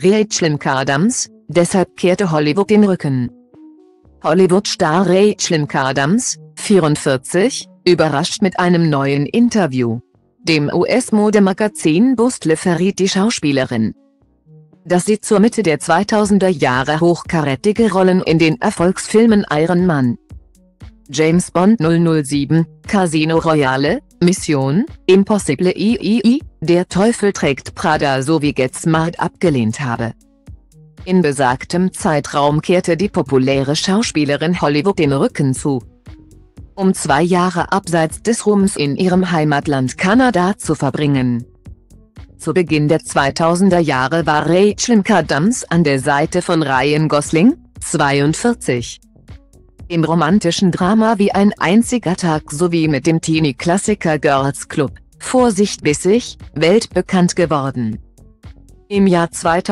Rachel McAdams, deshalb kehrte Hollywood den Rücken. Hollywood-Star Rachel McAdams, 44, überrascht mit einem neuen Interview. Dem US-Modemagazin Bustle verriet die Schauspielerin, dass sie zur Mitte der 2000er Jahre hochkarätige Rollen in den Erfolgsfilmen Iron Man, James Bond 007, Casino Royale, Mission Impossible III, Der Teufel trägt Prada sowie Get Smart abgelehnt habe. In besagtem Zeitraum kehrte die populäre Schauspielerin Hollywood den Rücken zu, um 2 Jahre abseits des Ruhms in ihrem Heimatland Kanada zu verbringen. Zu Beginn der 2000er Jahre war Rachel McAdams an der Seite von Ryan Gosling, 42, im romantischen Drama Wie ein einziger Tag sowie mit dem Teenie-Klassiker Girls Club, Vorsicht bissig, weltbekannt geworden. Im Jahr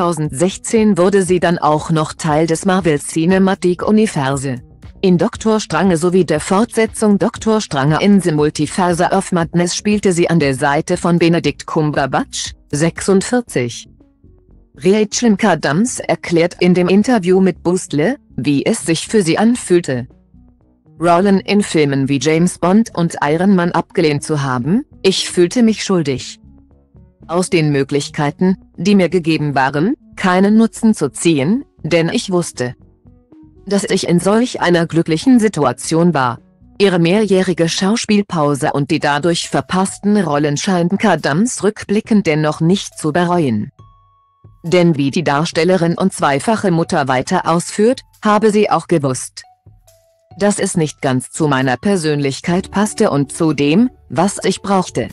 2016 wurde sie dann auch noch Teil des Marvel Cinematic Universe. In Doctor Strange sowie der Fortsetzung Doctor Strange in the Multiverse of Madness spielte sie an der Seite von Benedict Cumberbatch, 46. Rachel McAdams erklärt in dem Interview mit Bustle, wie es sich für sie anfühlte, Rollen in Filmen wie James Bond und Iron Man abgelehnt zu haben. Ich fühlte mich schuldig, aus den Möglichkeiten, die mir gegeben waren, keinen Nutzen zu ziehen, denn ich wusste, dass ich in solch einer glücklichen Situation war. Ihre mehrjährige Schauspielpause und die dadurch verpassten Rollen scheint McAdams rückblickend dennoch nicht zu bereuen. Denn wie die Darstellerin und zweifache Mutter weiter ausführt, habe sie auch gewusst, dass es nicht ganz zu meiner Persönlichkeit passte und zu dem, was ich brauchte,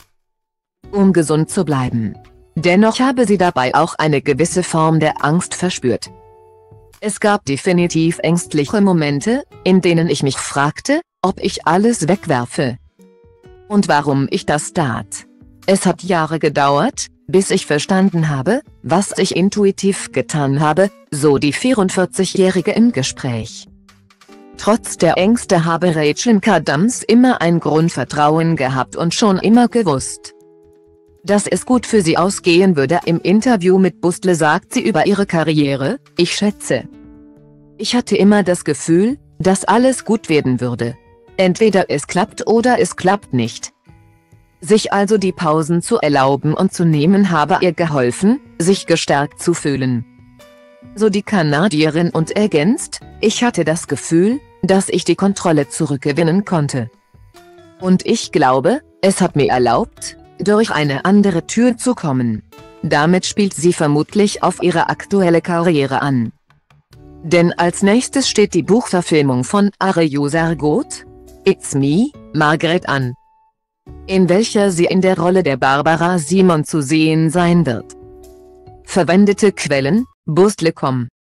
um gesund zu bleiben. Dennoch habe sie dabei auch eine gewisse Form der Angst verspürt. Es gab definitiv ängstliche Momente, in denen ich mich fragte, ob ich alles wegwerfe und warum ich das tat. Es hat Jahre gedauert, bis ich verstanden habe, was ich intuitiv getan habe, so die 44-Jährige im Gespräch. Trotz der Ängste habe Rachel McAdams immer ein Grundvertrauen gehabt und schon immer gewusst, dass es gut für sie ausgehen würde. Im Interview mit Bustle sagt sie über ihre Karriere: Ich schätze, ich hatte immer das Gefühl, dass alles gut werden würde. Entweder es klappt oder es klappt nicht. Sich also die Pausen zu erlauben und zu nehmen habe ihr geholfen, sich gestärkt zu fühlen. So die Kanadierin und ergänzt: Ich hatte das Gefühl, dass ich die Kontrolle zurückgewinnen konnte. Und ich glaube, es hat mir erlaubt, durch eine andere Tür zu kommen. Damit spielt sie vermutlich auf ihre aktuelle Karriere an. Denn als nächstes steht die Buchverfilmung von Areyu Sargot, It's Me, Margaret an, in welcher sie in der Rolle der Barbara Simon zu sehen sein wird. Verwendete Quellen: Bustle.com